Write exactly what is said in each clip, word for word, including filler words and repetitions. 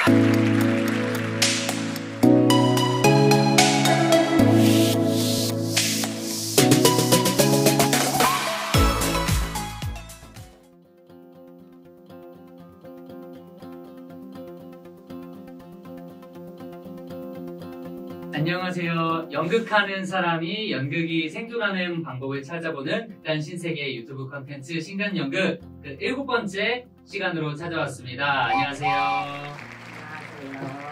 안녕하세요. 연극하는 사람이 연극이 생존하는 방법을 찾아보는 극단 신세계 유튜브 콘텐츠 신간연극 그 일곱 번째 시간으로 찾아왔습니다. 안녕하세요. 안녕하세요.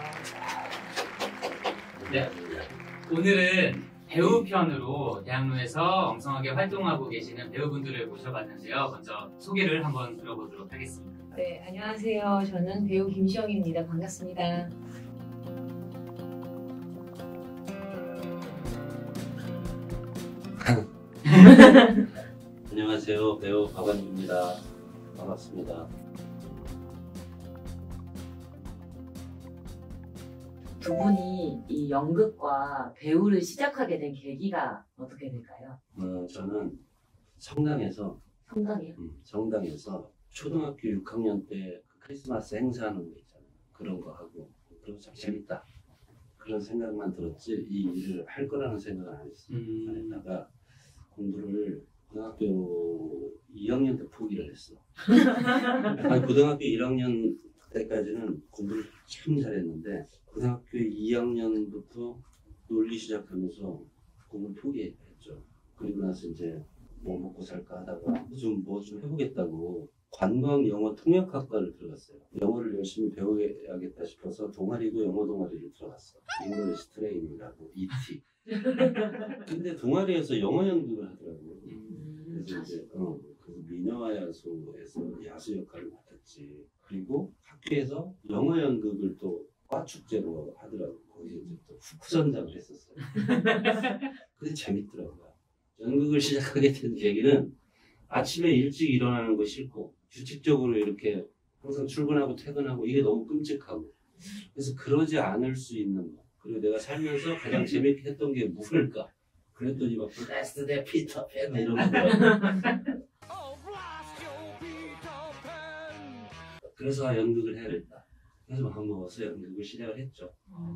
네, 오늘은 배우 편으로 대학로에서 엉성하게 활동하고 계시는 배우분들을 모셔봤는데요. 먼저 소개를 한번 들어보도록 하겠습니다. 네, 안녕하세요. 저는 배우 김시영입니다. 반갑습니다. 안녕하세요. 배우 박완주입니다. 반갑습니다. 두 분이 이 연극과 배우를 시작하게 된 계기가 어떻게 될까요? 어, 저는 성당에서 성당이요? 음, 성당에서 초등학교 육 학년 때 크리스마스 행사하는 거 있잖아요. 그런 거 하고 그리고 참 재밌다 그런 생각만 들었지 이 일을 할 거라는 생각은 안 했어요. 음. 안 했다가 공부를 고등학교 이 학년 때 포기를 했어. 아니, 고등학교 일 학년 때까지는 공부를 참 잘했는데 고등학교 이 학년부터 놀기 시작하면서 공부를 포기했죠. 그리고 나서 이제 뭐 먹고 살까 하다가 좀 뭐 좀 해보겠다고 관광 영어 통역학과를 들어갔어요. 영어를 열심히 배워야겠다 싶어서 동아리고 영어 동아리를 들어갔어. 잉글리시 트레이닝이라고 이티. 근데 동아리에서 영어 연극을 하더라고요. 그래서 이제 어, 그 미녀와 야수에서 야수 역할을 맡았지. 그리고 학교에서 영어 연극을 또 과축제로 하더라고요. 거기서 이제 또副선장을 했었어요. 근데 재밌더라고요. 연극을 시작하게 된 계기는 아침에 일찍 일어나는 거 싫고 규칙적으로 이렇게 항상 출근하고 퇴근하고 이게 너무 끔찍하고 그래서 그러지 않을 수 있는 거. 그리고 내가 살면서 가장 재밌게 했던 게 뭘까? 그랬더니 막 블레스드 대 피터 팬 이런 거. 그래서 연극을 해야겠다. 그래서 마음 먹어서 연극을 시작을 했죠.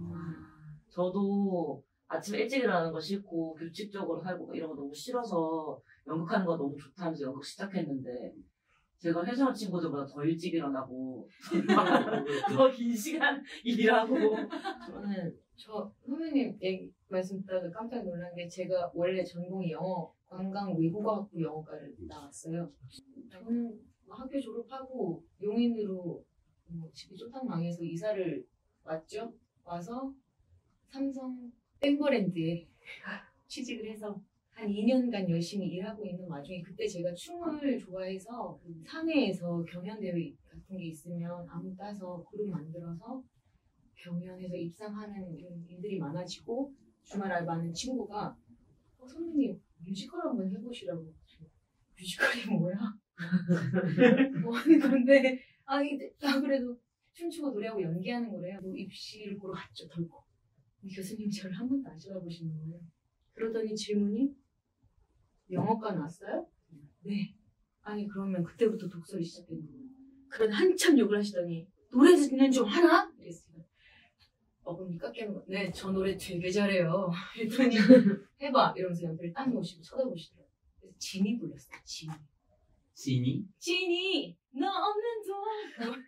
저도 아침에 일찍 일어나는 거 싫고 규칙적으로 살고 이런 거 너무 싫어서 연극하는 거 너무 좋다면서 연극 시작했는데 제가 회사원 친구들보다 더 일찍 일어나고 더 긴 시간 일하고 저는 저 선배님 얘기 말씀 듣다가 깜짝 놀란 게 제가 원래 전공이 영어, 관광 외국어학부 영어과를 나왔어요. 저는 학교 졸업하고 용인으로 뭐 집이 쫄딱망해서 이사를 왔죠. 와서 삼성 땡버랜드에 취직을 해서 한 이 년간 열심히 일하고 있는 와중에 그때 제가 춤을 좋아해서 그 사내에서 경연대회 같은 게 있으면 안무 따서 그룹 만들어서 경연에서 입상하는 이런 일들이 많아지고 주말 알바하는 친구가 어, 선배님 뮤지컬 한번 해보시라고. 뮤지컬이 뭐야? 뭐 하는 건데 아니 나 그래도 춤추고 노래하고 연기하는 거래요. 뭐 입시를 보러 갔죠. 덜컥. 교수님 저를 한 번도 안 쳐다보시는 거예요. 그러더니 질문이 영어과 나왔어요? 네. 아니 그러면 그때부터 독서를 시작된 거예요. 그런 한참 욕을 하시더니 노래는 좀 하나? 이랬어요. 어금니 깎이는 거. 네, 저 노래 되게 잘해요. 그랬더니 해봐 이러면서 옆을 딱 놓으시고 쳐다보시더라고요. 그래서 진이 불렸어요. 진이. 진이? 진이 너 없는 동안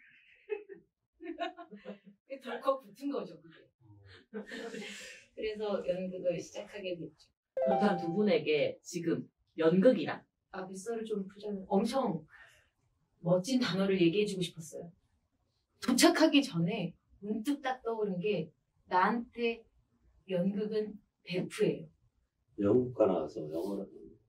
덜컥 붙은 거죠 그게. 그래서 연극을 시작하게 됐죠. 그렇다면 두 분에게 지금 연극이란? 아, 뱃살을 좀 풀자면 엄청 멋진 단어를 얘기해주고 싶었어요. 도착하기 전에 문득 딱 떠오른 게 나한테 연극은 베프예요. 영국과 나와서 영어를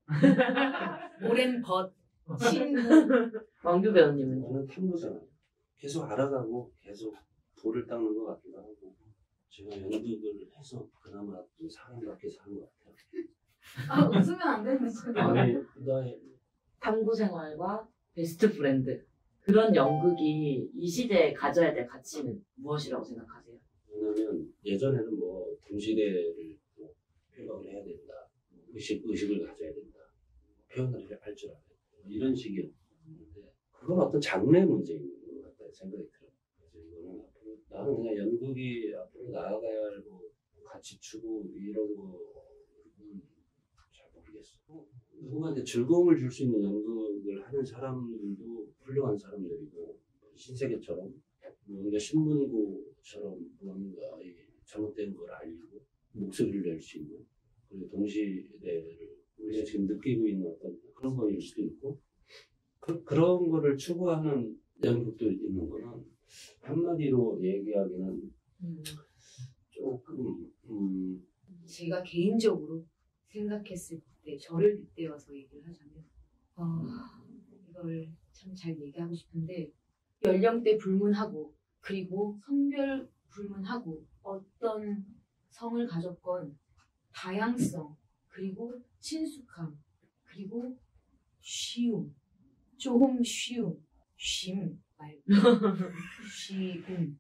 오랜 벗, 신무. 왕규 배우님은? 저는 탐구잖아요. 계속 알아가고 계속 돌을 닦는 것 같기도 하고 제가 연극을 해서 그나마 좀 사랑받게 사는 것 같아요. 아, 웃으면 안 되는 거죠. 아니, 나의 탐구 생활과 베스트 프렌드 그런 연극이 이 시대에 가져야 될 가치는 무엇이라고 생각하세요? 왜냐면 예전에는 뭐 동시대를 뭐 표현을 해야 된다, 의식, 의식을 가져야 된다, 표현을 할 줄 알아야 된다 이런 식이었는데 그건 어떤 장르의 문제인 것 같다는 생각이 들어요. 그래서 이거는 앞으로 나는 그냥 연극이 앞으로 나아가야 할 뭐 가치 추구 이런 거는 잘 모르겠어. 누구한테 즐거움을 줄 수 있는 연극을 하는 사람들도 훌륭한 사람들이고 신세계처럼 뭔가 신문고처럼 뭔가 이 잘못된 걸 알리고 목소리를 낼 수 있는 그리고 동시대를 우리가 지금 느끼고 있는 어떤 그런 거일 수도 있고 그, 그런 거를 추구하는 연극도 있는 거는 한마디로 얘기하기는 음. 조금 음, 제가 개인적으로 생각했을 때 저를 빗대어서 얘기를 하자면 어, 이걸 참 잘 얘기하고 싶은데 연령대 불문하고 그리고 성별 불문하고 어떤 성을 가졌건 다양성 그리고 친숙함 그리고 쉬움 조금 쉬움 쉼 말고 쉬움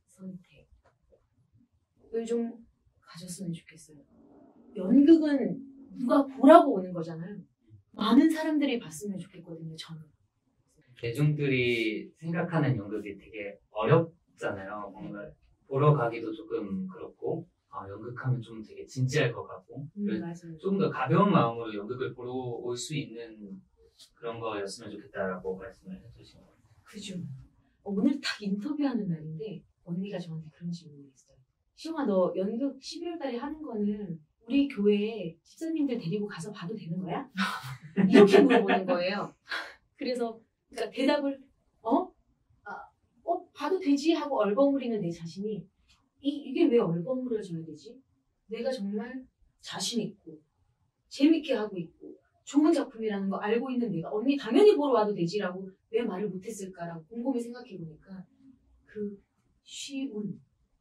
선택을 좀 가졌으면 좋겠어요. 연극은 누가 보라고 오는 거잖아요. 많은 사람들이 봤으면 좋겠거든요. 저는. 대중들이 생각하는 연극이 되게 어렵잖아요. 뭔가 보러 가기도 조금 그렇고 아, 연극하면 좀 되게 진지할 것 같고 음, 맞아요. 좀 더 가벼운 마음으로 연극을 보러 올 수 있는 그런 거였으면 좋겠다라고 말씀을 해주신 거예요. 그죠. 어, 오늘 딱 인터뷰하는 날인데 언니가 저한테 그런 질문을 했어요. 시영아 너 연극 십일월 달에 하는 거는 우리 교회에 집사님들 데리고 가서 봐도 되는 거야? 이렇게 물어보는 거예요. 그래서 그러니까 대답을 어? 아, 어 봐도 되지 하고 얼버무리는 내 자신이 이, 이게 왜 얼버무려져야 되지? 내가 정말 자신 있고 재밌게 하고 있고 좋은 작품이라는 거 알고 있는 내가 언니 당연히 보러 와도 되지라고 왜 말을 못했을까라고 곰곰이 생각해보니까 그 쉬운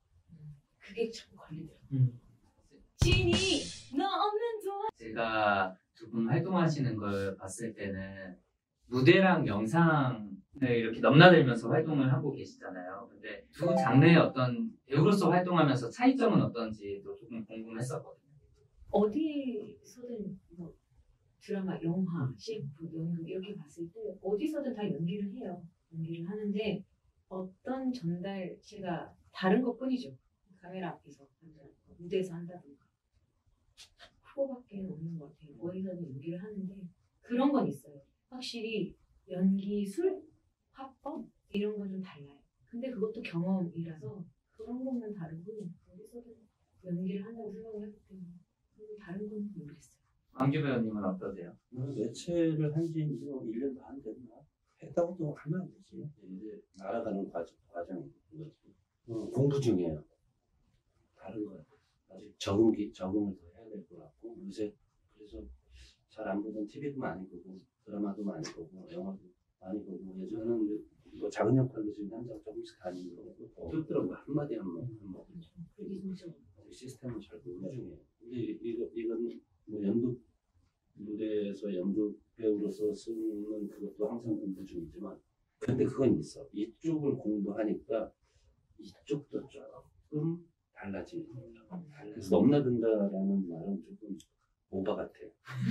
그게 참 걸리더라고요. 음. 진이 너 없는 동안 제가 두 분 활동하시는 걸 봤을 때는 무대랑 영상을 이렇게 넘나들면서 활동을 하고 계시잖아요. 근데 두 장르의 어떤 배우로서 활동하면서 차이점은 어떤지도 조금 궁금했었거든요. 어디서든 뭐 드라마, 영화, 씨에프, 연극 이렇게 봤을 때 어디서든 다 연기를 해요. 연기를 하는데 어떤 전달체가 다른 것뿐이죠. 카메라 앞에서 한다든가 무대에서 한다든가 그거밖에 없는 것 같아요. 어디서든 연기를 하는데 그런 건 있어요. 확실히 연기술, 화법 이런 건 좀 달라요. 근데 그것도 경험이라서 그런 것만 다르고 어디서든 연기를 한다고 생각을 하기 때문에 다른 건 모르겠어요. 왕규 배우님은 어떠세요? 매체를 한지 뭐 일 년 반 됐나? 했다고 또 하면 안 되지. 이제 날아가는 과정, 과정인 거지. 어, 공부 중이에요. 다른 거 아직 적응, 적응을 더 해야 될 것 같고 요새 그래서 잘 안 보던 티비도 많이 보고 드라마도 많이 보고 영화도 많이 보고 예전에는 뭐 작은 역할도 지금 현장 조금씩 다니는 거고 어렵더라고요. 한마디 한마디 한마디. 그게 진짜 시스템을 잘 모르는 중이에요. 근데 이거, 이건 뭐 연극 무대에서 연극 배우로서 쓰는 그것도 항상 공부 중이지만 근데 그건 있어. 이쪽을 공부하니까 이쪽도 조금 달라지는 거예요. 그래서 넘나든다라는 말은 조금 오바 같아요.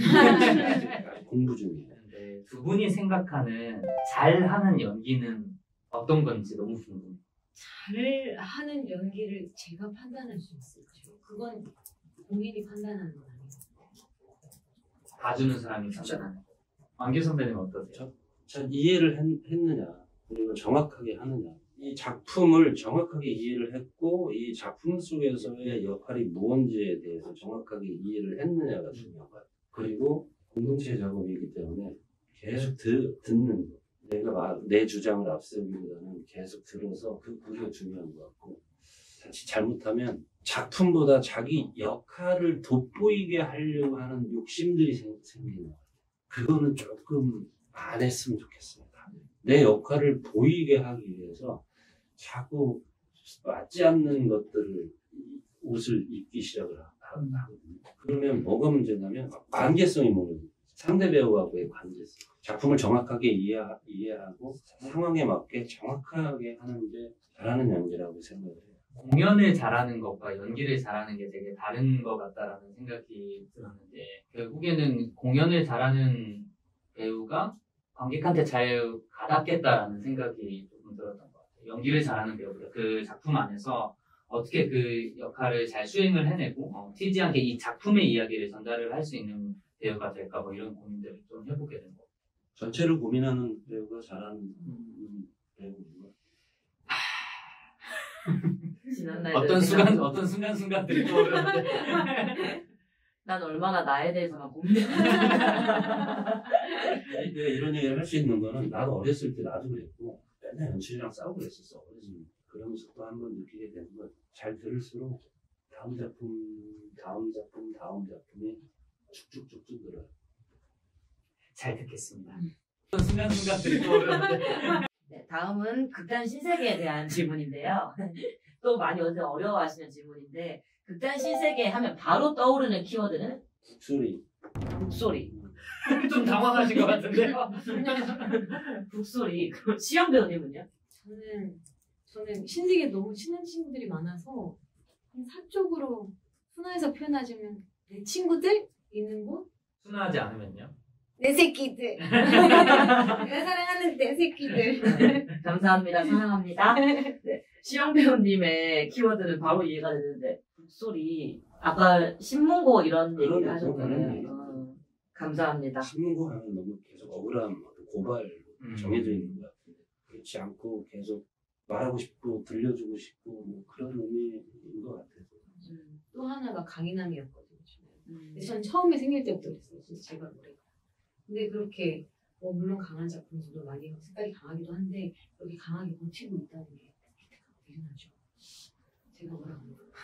공부 중이에요. 근데 두 분이 생각하는 잘하는 연기는 어떤 건지 너무 궁금해요. 잘 하는 연기를 제가 판단할 수 있을까요? 그건 본인이 판단하는 건 아니에요. 봐주는 사람이 판단하는 거. 왕규 선배님 어떠세요? 잘 이해를 했, 했느냐 그리고 정확하게 하느냐 이 작품을 정확하게 이해를 했고 이 작품 속에서의 역할이 무언지에 대해서 정확하게 이해를 했느냐가 중요한 거예요. 그리고 공동체 작업이기 때문에 계속 드, 듣는 거. 내가 막 내 주장을 앞세우기보다는 계속 들어서 그 그게 중요한 것 같고 사실 잘못하면 작품보다 자기 역할을 돋보이게 하려고 하는 욕심들이 생, 생기는 거예요. 그거는 조금 안 했으면 좋겠어요. 내 역할을 보이게 하기 위해서 자꾸 맞지 않는 것들을 옷을 입기 시작을 하거든요. 그러면 뭐가 문제냐면 관계성이 문제예요. 상대 배우하고의 관계성. 작품을 정확하게 이해하, 이해하고 상황에 맞게 정확하게 하는 게 잘하는 연기라고 생각을 해요. 공연을 잘하는 것과 연기를 잘하는 게 되게 다른 것 같다라는 생각이 들었는데 결국에는 공연을 잘하는 배우가 관객한테 잘 가닿겠다라는 생각이 조금 들었던 것 같아요. 연기를 잘하는 배우보다 그 작품 안에서 어떻게 그 역할을 잘 수행을 해내고 어, 튀지 않게 이 작품의 이야기를 전달을 할 수 있는 배우가 될까 뭐 이런 고민들을 좀 해보게 된 거. 전체를 고민하는 배우가 잘하는 음, 배우구나. 지난 날 어떤 순간 어떤 순간 순간들이 떠오르는데 난 얼마나 나에 대해서만 고민했는지. 내가 이런 얘기를 할 수 있는 거는 나도 어렸을 때 나도 그랬고 맨날 연출이랑 싸우고 그랬었어. 그래서 그러면서 또 한 번 느끼게 되는 건 잘 들을수록 다음 작품, 다음 작품, 다음 작품이 쭉쭉쭉쭉 늘어요. 잘 듣겠습니다. 어떤 순간 순간들이 떠오르는데 네, 다음은 극단 신세계에 대한 질문인데요. 또 많이 어제 어려워하시는 질문인데 극단 신세계 하면 바로 떠오르는 키워드는 북소리. 북소리. 좀 당황하신 것 같은데요. 북소리. 그럼 시영 배우님은요? 저는 저는 신세계에 너무 친한 친구들이 많아서 한 사적으로 순화해서 표현하자면 내 친구들 있는 곳, 순화하지 않으면요? 내 새끼들, 내가 사랑하는 내 새끼들. 감사합니다. 사랑합니다. 네. 시영 배우님의 키워드는 바로 이해가 되는데 북소리. 아까 신문고 이런 얘기를 그런 하셨잖아요. 거 어, 감사합니다. 신문고 하면 너무 계속 억울함, 고발 음. 정해져 있는 것 같은데 그렇지 않고 계속 말하고 싶고 들려주고 싶고 뭐 그런 의미인 것 같아서. 음, 또 하나가 강인함이었거든요. 음. 근데 전 처음에 생길 때부터 그랬어요. 진짜 제가 노래가. 근데 그렇게 뭐 물론 강한 작품들도 많이 색깔이 강하기도 한데 여기 강하게 버티고 있다는 게 대단하죠. 제가 뭐라고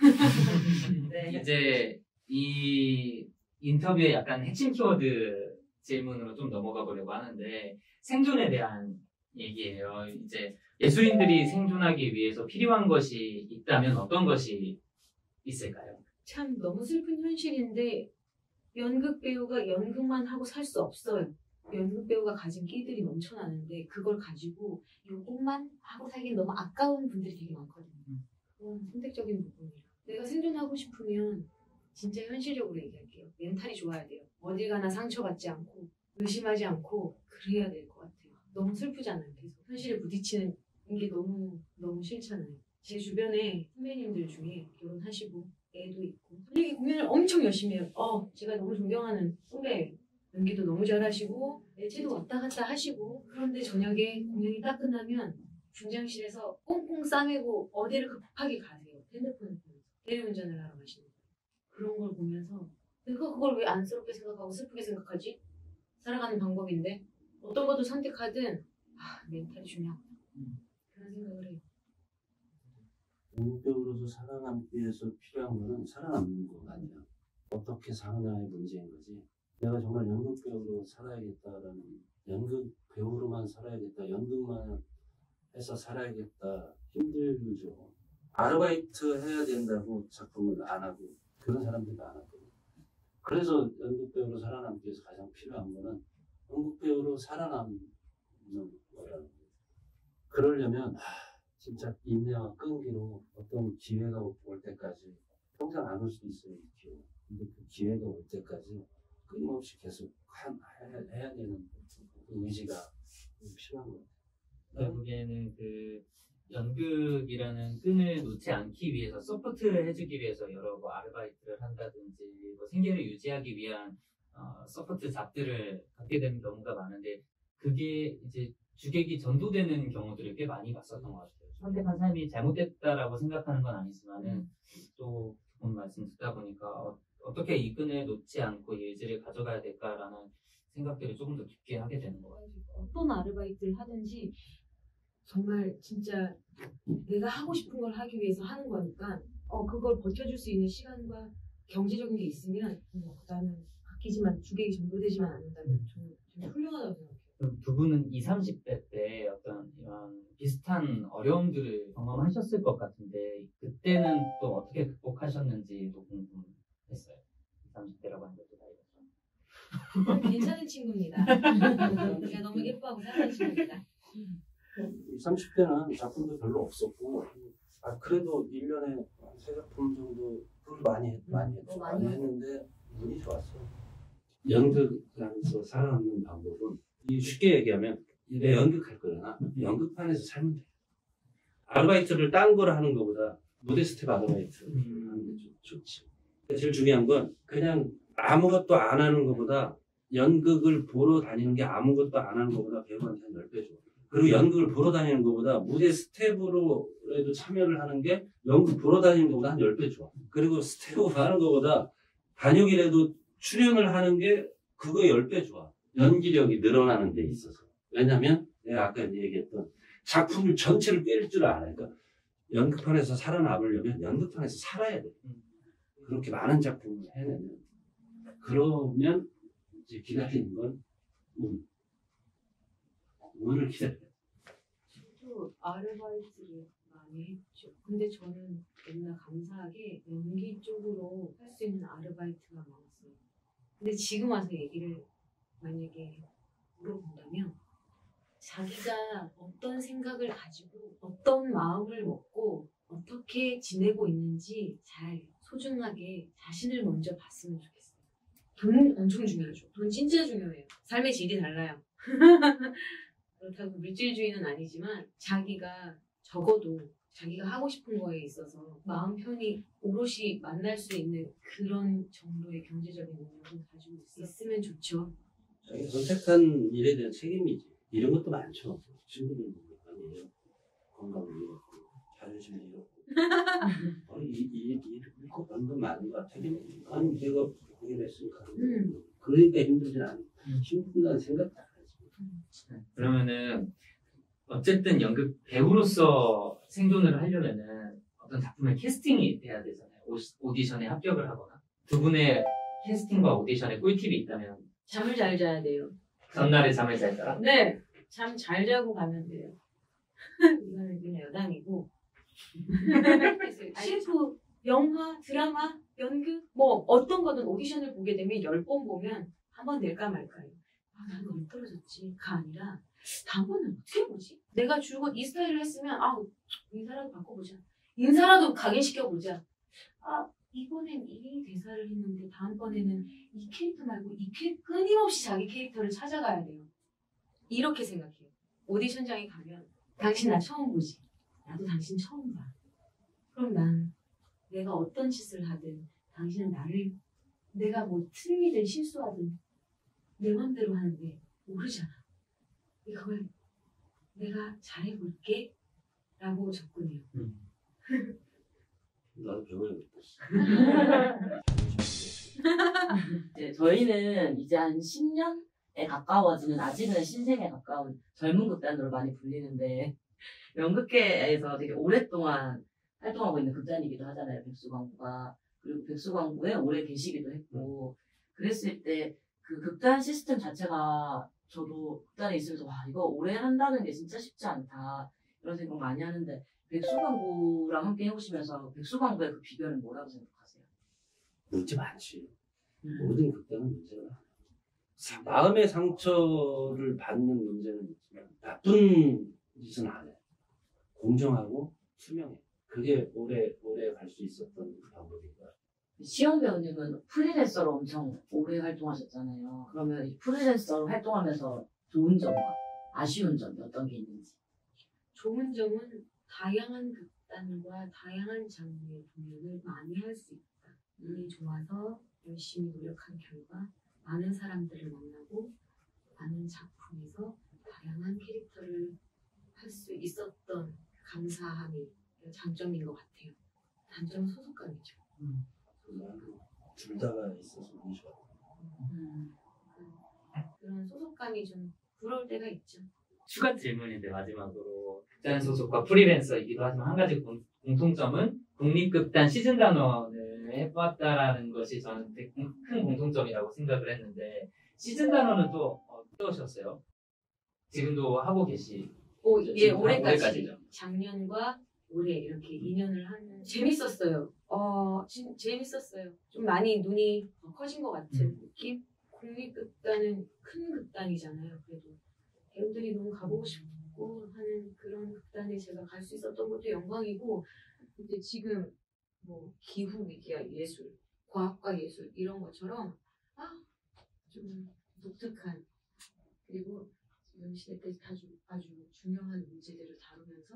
네. 이제 이 인터뷰의 약간 핵심 키워드 질문으로 좀 넘어가 보려고 하는데 생존에 대한 얘기예요. 이제 예술인들이 생존하기 위해서 필요한 것이 있다면 어떤 것이 있을까요? 참 너무 슬픈 현실인데 연극 배우가 연극만 하고 살 수 없어요. 연극 배우가 가진 끼들이 넘쳐나는데 그걸 가지고 요것만 하고 살기엔 너무 아까운 분들이 되게 많거든요. 그건 선택적인 부분이라. 내가 생존하고 싶으면 진짜 현실적으로 얘기할게요. 멘탈이 좋아야 돼요. 어디 가나 상처받지 않고 의심하지 않고 그래야 될 것 같아요. 너무 슬프잖아요. 계속 현실에 부딪히는 게 너무 너무 싫잖아요. 제 주변에 선배님들 중에 결혼하시고 애도 있고 분위기 공연을 엄청 열심히 해요. 어, 제가 너무 존경하는 선배 연기도 너무 잘하시고 매체도 왔다 갔다 하시고 그런데 저녁에 공연이 딱 끝나면 분장실에서 꽁꽁 싸매고 어디를 급하게 가세요. 핸드폰을 보면서 대리운전을 하러 가시는 거예요. 그런 걸 보면서 내가 그걸 왜 안쓰럽게 생각하고 슬프게 생각하지? 살아가는 방법인데 어떤 것도 선택하든 아, 멘탈이 중요하구나. 그런 생각을 해요. 연극배우로서 살아남기 위해서 필요한 거는 살아남는 거 아니야. 어떻게 사느냐의 문제인 거지. 내가 정말 연극배우로 살아야겠다라는 연극배우로만 살아야겠다. 연극만 해서 살아야겠다. 힘들죠. 아르바이트 해야 된다고 작품을 안 하고 그런 사람들도 안 하거든요. 그래서 연극배우로 살아남기 위해서 가장 필요한 거는 연극배우로 살아남는 거라는 거예요. 그러려면 하, 진짜 인내와 끈기로 어떤 기회가 올 때까지 평생 안 올 수도 있어요. 이 기회. 근데 그 기회가 올 때까지 끊임없이 계속 한, 해야, 해야 되는 의지가 필요한 것 같아요. 결국에는 그 연극이라는 끈을 놓지 않기 위해서 서포트를 해주기 위해서 여러 뭐 아르바이트를 한다든지 뭐 생계를 유지하기 위한 어, 서포트 잡들을 갖게 되는 경우가 많은데 그게 이제 주객이 전도되는 경우들을 꽤 많이 봤었던 것 같아요. 선택한 삶이 잘못됐다라고 생각하는 건 아니지만은 또 본 말씀 듣다 보니까 어, 어떻게 이 끈을 놓지 않고 이 의지를 가져가야 될까라는 생각들을 조금 더 깊게 하게 되는 것 같아요. 어떤 아르바이트를 하든지 정말 진짜 내가 하고 싶은 걸 하기 위해서 하는 거니까 어 그걸 버텨줄 수 있는 시간과 경제적인 게 있으면 어, 나는 아끼지만 주객이 전도되지만 않는다면 저는 되게 훌륭하다고 생각해요. 그럼 두 분은 이십, 삼십 대 때 어떤 이런 비슷한 어려움들을 경험하셨을 것 같은데 그때는 또 어떻게 극복하셨는지도 궁금했어요. 이십, 삼십 대라고 하는 것도 나이가 괜찮은 친구입니다. 제가 너무 예뻐하고 사랑하는 친구입니다. 이십, 삼십 대는 작품도 별로 없었고 아 그래도 일 년에 세 작품 정도 많이 했, 많이 했죠. 어, 많이 많이 했는데 운이 좋았어. 연극에서 살아남는 방법은 이 쉽게 얘기하면 내 연극할 거잖아. 연극판에서 살면 돼. 아르바이트를 딴 걸 하는 것보다 무대 스텝 아르바이트 하는 게 좋- 좋지. 제일 중요한 건 그냥 아무것도 안 하는 것보다 연극을 보러 다니는 게 아무것도 안 하는 것보다 배우한테 한 십 배 좋아. 그리고 연극을 보러 다니는 것보다 무대 스텝으로라도 참여를 하는 게 연극 보러 다니는 것보다 한 십 배 좋아. 그리고 스텝으로 하는 것보다 단역이라도 출연을 하는 게 그거 십 배 좋아. 연기력이 늘어나는 데 있어서. 왜냐면 내가 아까 얘기했던 작품을 전체를 꿰릴 줄 알아. 그러니까 연극판에서 살아남으려면 연극판에서 살아야 돼. 그렇게 많은 작품을 해내면. 그러면 이제 기다리는 건 운. 운을 기다려. 저도 아르바이트를 많이 했죠. 근데 저는 맨날 감사하게 연기 쪽으로 할 수 있는 아르바이트가 많았어요. 근데 지금 와서 얘기를 만약에 물어본다면 자기가 어떤 생각을 가지고 어떤 마음을 먹고 어떻게 지내고 있는지 잘 소중하게 자신을 먼저 봤으면 좋겠어요. 돈 엄청 중요하죠. 돈 진짜 중요해요. 삶의 질이 달라요. 그렇다고 물질주의는 아니지만 자기가 적어도 자기가 하고 싶은 거에 있어서 마음 편히 오롯이 만날 수 있는 그런 정도의 경제적인 능력을 가지고 있으면 좋죠. 자기가 선택한 일에 대한 책임이지. 이런 것도 많죠. 친구들 아니에요. 건강을 잃었고, 자존심을 잃었고. 아니, 이, 이, 이, 이거 완전 많은 것 같아. 아니, 내가 그게 됐으니까. 음. 그러니까 힘들진 않아. 힘든다는 생각도 안 하지. 그러면은 어쨌든 연극 배우로서 생존을 하려면은 어떤 작품의 캐스팅이 돼야 되잖아요. 오- 오디션에 합격을 하거나. 두 분의 캐스팅과 오디션에 꿀팁이 있다면 잠을 잘 자야 돼요. 전날에 잠을 잘 자라? 네, 잠 잘 자고 가면 돼요. 이거는 그냥 여담이고. 실프, 영화, 드라마, 연극, 뭐 어떤 거든 오디션을 보게 되면 열 번 보면 한 번 낼까 말까요. 아, 나는 왜 떨어졌지?가 아니라 다음번엔 어떻게 보지? 내가 줄곧 이 스타일을 했으면 아, 인사라도 바꿔보자. 인사라도 각인시켜보자. 아, 이번엔 이 대사를 했는데 다음번에는 이 캐릭터 말고 이 캐 끊임없이 자기 캐릭터를 찾아가야 돼요. 이렇게 생각해요. 오디션장에 가면 당신 나 처음 보지. 나도 당신 처음 봐. 그럼 난 내가 어떤 짓을 하든 당신은 나를 내가 뭐 틀리든 실수하든 내 맘대로 하는데 모르잖아. 이걸 내가 잘해볼게 라고 접근해요. 음. 나도 배워야겠다. 이제 저희는 이제 한 십 년에 가까워지는 아직은 신생에 가까운 젊은 극단으로 많이 불리는데 연극계에서 되게 오랫동안 활동하고 있는 극단이기도 하잖아요. 백수광부가. 그리고 백수광부에 오래 계시기도 했고 그랬을 때 그 극단 시스템 자체가 저도 극단에 있으면서 와 이거 오래 한다는 게 진짜 쉽지 않다 이런 생각 많이 하는데 백수광부랑 함께 해오시면서 백수광부의 그 비결은 뭐라고 생각하세요? 문제 많지. 음. 모든 극단은 문제가 많아. 사- 마음의 상처를 받는 문제는 있지만 나쁜 짓은 안 해. 공정하고 투명해. 그게 오래 오래 갈 수 있었던 방법인 거야. 시영 배우님은 프리랜서로 엄청 오래 활동하셨잖아요. 그러면 이 프리랜서로 활동하면서 좋은 점과 아쉬운 점이 어떤 게 있는지. 좋은 점은 다양한 극단과 다양한 장르의 공연을 많이 할 수 있다. 운이 좋아서 열심히 노력한 결과 많은 사람들을 만나고 많은 작품에서 다양한 캐릭터를 할 수 있었던 감사함이 장점인 것 같아요. 단점은 소속감이죠. 둘 다가 있어서 운이 좋아. 음. 그런 소속감이 좀 부러울 때가 있죠. 추가 질문인데 마지막으로 극단 소속과 프리랜서이기도 하지만 한 가지 공, 공통점은 국립극단 시즌 단원을 해봤다라는 것이 저는 되게 큰 공통점이라고 생각을 했는데 시즌 단원은 또 어떠셨어요? 지금도 하고 계시? 오, 지금 예, 하고 올해까지 올해까지죠. 작년과 올해 이렇게 이 년을 하는 재밌었어요. 어, 진, 재밌었어요. 좀 많이 눈이 더 커진 것 같은 음. 느낌? 국립극단은 큰 극단이잖아요. 그래도 배우들이 너무 가보고 싶고 하는 그런 극단에 제가 갈 수 있었던 것도 영광이고 근데 지금 뭐 기후위기와 예술, 과학과 예술 이런 것처럼 아, 좀 독특한 그리고 지금 시대 때 아주, 아주 중요한 문제들을 다루면서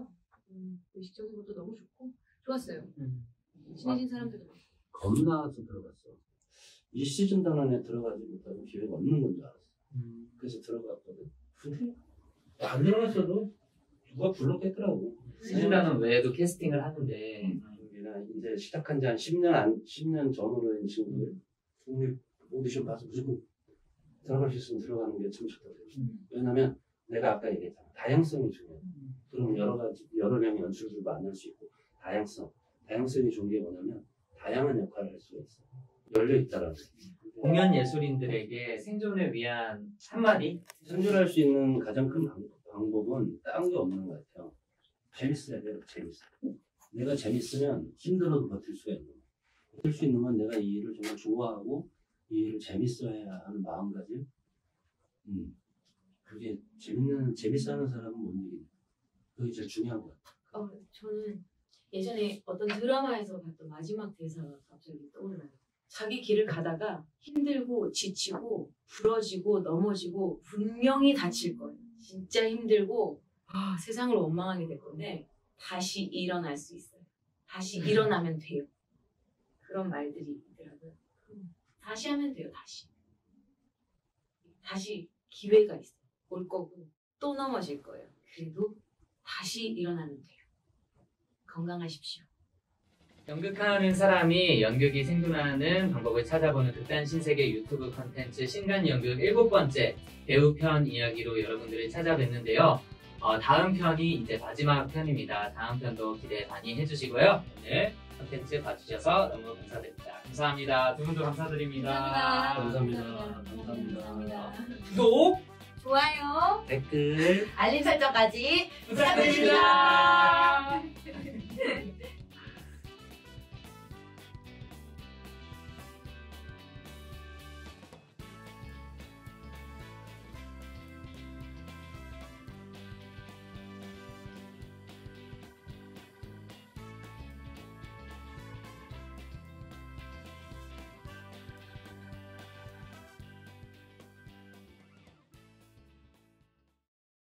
음, 의식적인 것도 너무 좋고 좋았어요. 음. 친해진 사람들도 많고. 겁나서 들어갔어. 이 시즌 단원에 들어가지 못하고 기회가 없는 건 줄 알았어. 음. 그래서 들어갔거든. 근데 안 들어갔어도 누가 불렀겠더라고. 시즌단은 외에도 캐스팅을 하는데 우리가 이제 시작한 지 한 십 년 안, 십 년 전으로 된 친구들 우리 오디션 봐서 무조건 들어갈 수 있으면 들어가는 게 참 좋다고 생각해. 음. 왜냐면 내가 아까 얘기했잖아. 다양성이 중요해. 그럼 여러 가지, 여러 명의 연출을 만날 수 있고, 다양성. 다양성이 좋은 게 뭐냐면, 다양한 역할을 할 수가 있어. 열려있다라는 거. 공연 예술인들에게 생존을 위한 한마디? 생존할 수 있는 가장 큰 방, 방법은 딴 게 없는 것 같아요. 재밌어야 돼요, 재밌어. 내가 재밌으면 힘들어도 버틸 수가 있는 거야. 버틸 수 있는 건 내가 이 일을 정말 좋아하고, 이 일을 재밌어야 하는 마음가짐. 음. 그게 재밌는, 재밌어 하는 사람은 못 이기네. 그게 제일 중요한 것 같아요. 어, 저는 예전에 어떤 드라마에서 봤던 마지막 대사가 갑자기 떠올라요. 자기 길을 가다가 힘들고 지치고 부러지고 넘어지고 분명히 다칠 거예요. 진짜 힘들고 아, 세상을 원망하게 될 건데 다시 일어날 수 있어요. 다시 일어나면 돼요. 그런 말들이 있더라고요. 다시 하면 돼요. 다시. 다시 기회가 있어요. 올 거고 또 넘어질 거예요. 그래도 다시 일어나면 돼요. 건강하십시오. 연극하는 사람이 연극이 생존하는 방법을 찾아보는 극단 신세계 유튜브 콘텐츠 신간연극 일곱 번째 배우편 이야기로 여러분들을 찾아뵙는데요. 어, 다음 편이 이제 마지막 편입니다. 다음 편도 기대 많이 해주시고요. 오늘 콘텐츠 봐주셔서 너무 감사드립니다. 감사합니다. 두 분도 감사드립니다. 감사합니다. 감사합니다. 감사합니다. 구독, 좋아요, 댓글 알림 설정까지 부탁드립니다.